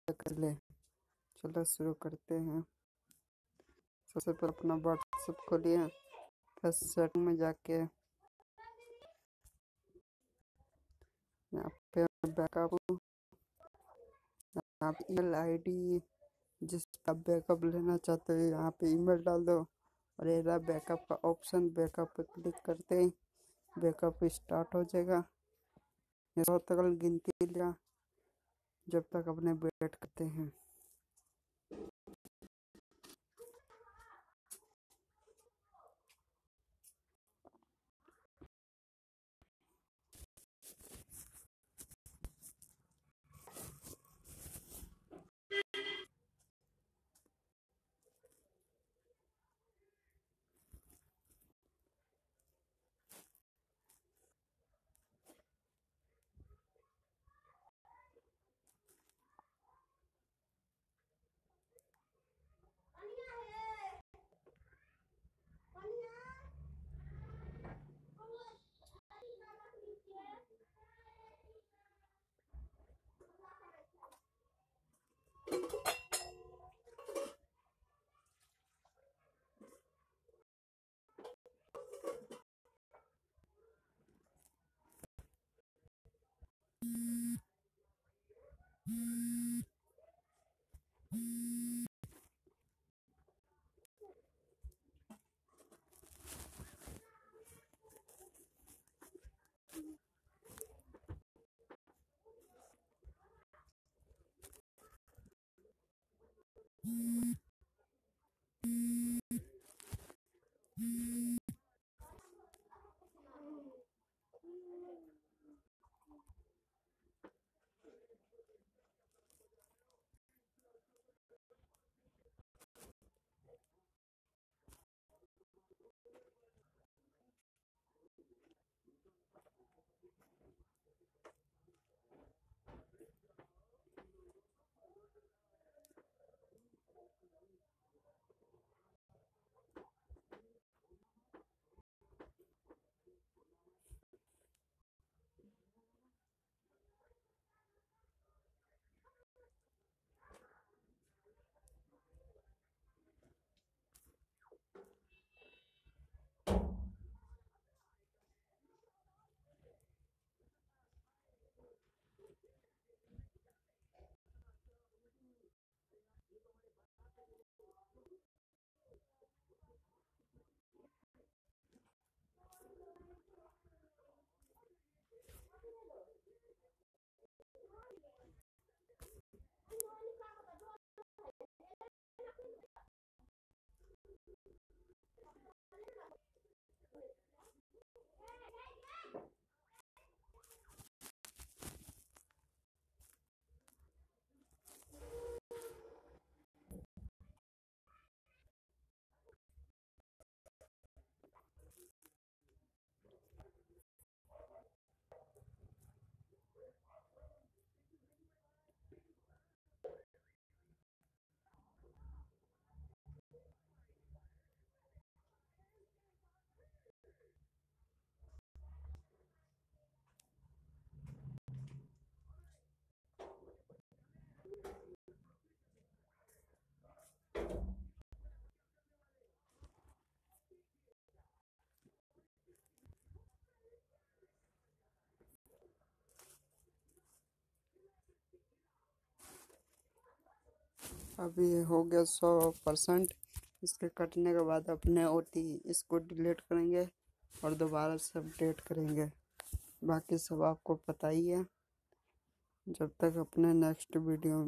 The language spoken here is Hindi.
कर ले। चलो शुरू करते हैं। सबसे पहले अपना व्हाट्सएप खोलिए, फिर सेटिंग में जाके यहाँ पे बैकअप, यहाँ पे ईमेल आईडी जिस पर बैकअप लेना चाहते हो यहाँ पे ईमेल डाल दो और ये रहा बैकअप का ऑप्शन। बैकअप पे क्लिक करते ही बैकअप स्टार्ट हो जाएगा। ये 100 तक गिनती लिया जब तक अपने वेट करते हैं। अभी हो गया 100%। इसके कटने के बाद अपने ओटी इसको डिलीट करेंगे और दोबारा से अपडेट करेंगे। बाकी सब आपको पता ही है। जब तक अपने नेक्स्ट वीडियो